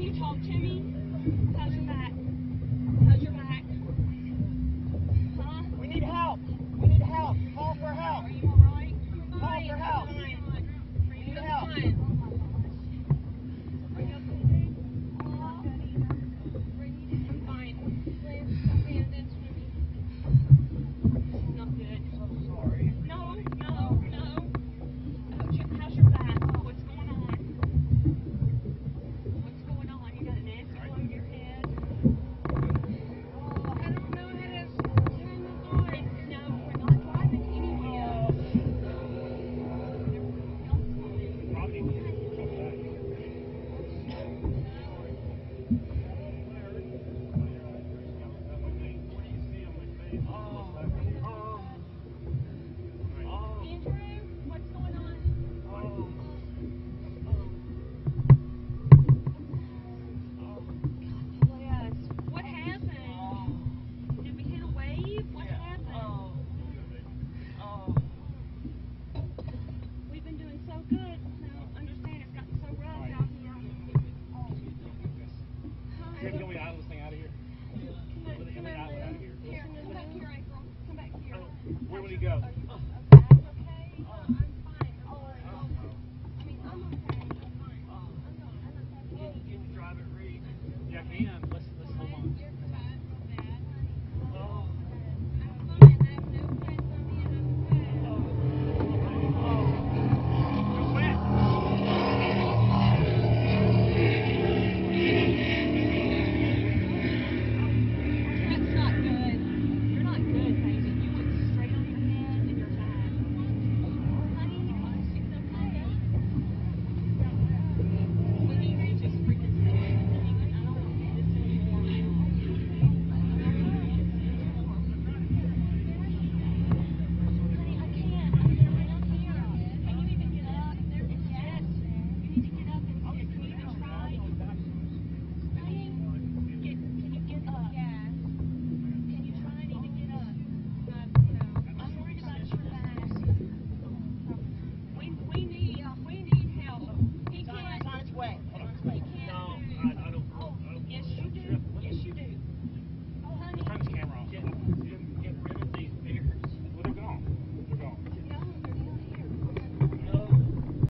you talk to me? How's your back? How's your back? Huh? We need help. We need help. Call for help. Are you alright? Call for help. We need help. Are you okay? I'm fine. Liz, stop being this to me. Not good. I'm sorry. No. How's your back? What's going on? What's going on? You got an ass below your head? I don't know how to turn this on. No, we're not driving anywhere. Rodney, come back. Andrew, what's going on? Bless. What happened? Did we hit a wave? What happened? We've been doing so good. Now, understand it's gotten so rough out here. Can we idle this thing out of here? Come on, out of Lynn. here. Here, come back here, April. Come back here. Where would he go? Okay. I'm fine. I mean, I'm okay. I'm fine. I'm okay. Can you drive it, Reed? Yeah, I can.